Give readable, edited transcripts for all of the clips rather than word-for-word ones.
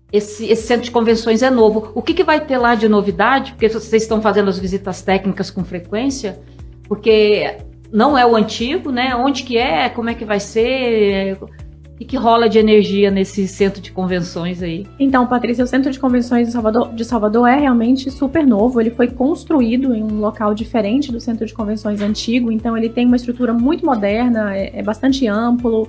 esse centro de convenções é novo. O que vai ter lá de novidade? Porque vocês estão fazendo as visitas técnicas com frequência, porque não é o antigo, né? Onde que é? Como é que vai ser? O que rola de energia nesse centro de convenções aí? Então, Patrícia, o Centro de Convenções de Salvador é realmente super novo. Ele foi construído em um local diferente do Centro de Convenções antigo, então ele tem uma estrutura muito moderna, é bastante amplo,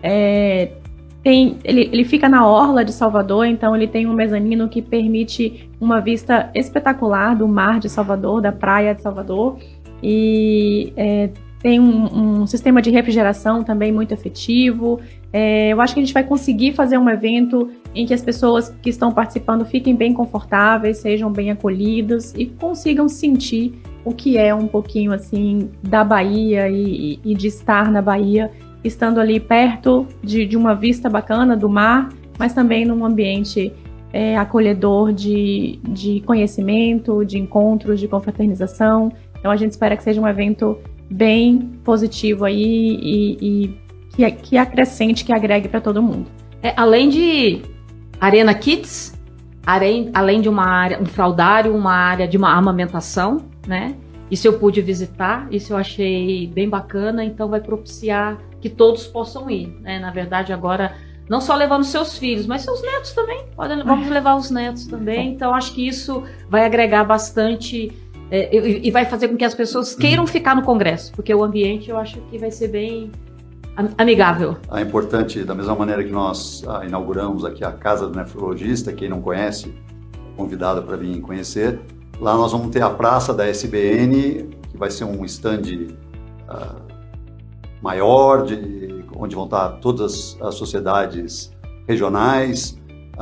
ele fica na orla de Salvador, então ele tem um mezanino que permite uma vista espetacular do mar de Salvador, da praia de Salvador, e tem um sistema de refrigeração também muito efetivo. Eu acho que a gente vai conseguir fazer um evento em que as pessoas que estão participando fiquem bem confortáveis, sejam bem acolhidas e consigam sentir o que é um pouquinho assim da Bahia e de estar na Bahia, estando ali perto de uma vista bacana do mar, mas também num ambiente acolhedor de conhecimento, de encontros, de confraternização. Então a gente espera que seja um evento bem positivo aí e que acrescente, que agregue para todo mundo. Além de Arena Kids, além de uma área, um fraldário, uma área de uma amamentação, né? Isso eu pude visitar, isso eu achei bem bacana, então vai propiciar que todos possam ir, né? Na verdade, agora, não só levando seus filhos, mas seus netos também. Vamos levar os netos também. Então, acho que isso vai agregar bastante e vai fazer com que as pessoas queiram ficar no congresso, porque o ambiente eu acho que vai ser bem amigável. É importante, da mesma maneira que nós inauguramos aqui a Casa do Nefrologista, quem não conhece, convidado para vir conhecer. Lá nós vamos ter a Praça da SBN, que vai ser um stand maior, onde vão estar todas as sociedades regionais,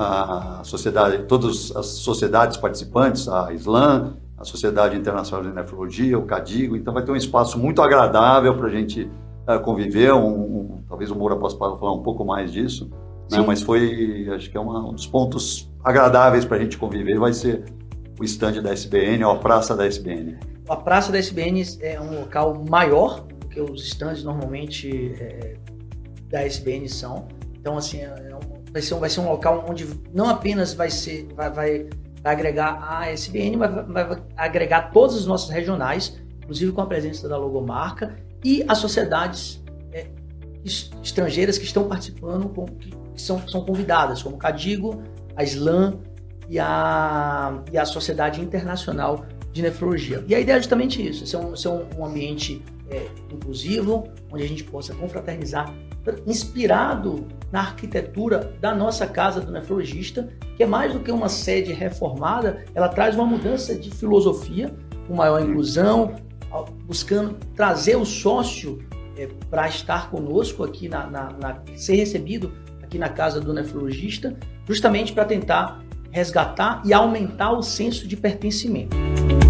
todas as sociedades participantes, a SLAM, a Sociedade Internacional de Nefrologia, o CADIGO. Então vai ter um espaço muito agradável para a gente conviver. Talvez o Moura possa falar um pouco mais disso, né? Mas acho que é um dos pontos agradáveis para a gente conviver, vai ser o stand da SBN ou a Praça da SBN. A Praça da SBN é um local maior do que os stands normalmente da SBN são. Então, assim, vai ser um local onde não apenas vai agregar a SBN, mas vai agregar todas as nossas regionais, inclusive com a presença da logomarca, e as sociedades estrangeiras que estão participando, que são convidadas, como o CADIGO, a SLAM e a Sociedade Internacional de Nefrologia. E a ideia é justamente isso, ser um ambiente inclusivo, onde a gente possa confraternizar, inspirado na arquitetura da nossa Casa do Nefrologista, que é mais do que uma sede reformada, ela traz uma mudança de filosofia, com maior inclusão, buscando trazer o sócio para estar conosco aqui, ser recebido aqui na Casa do Nefrologista, justamente para tentar resgatar e aumentar o senso de pertencimento.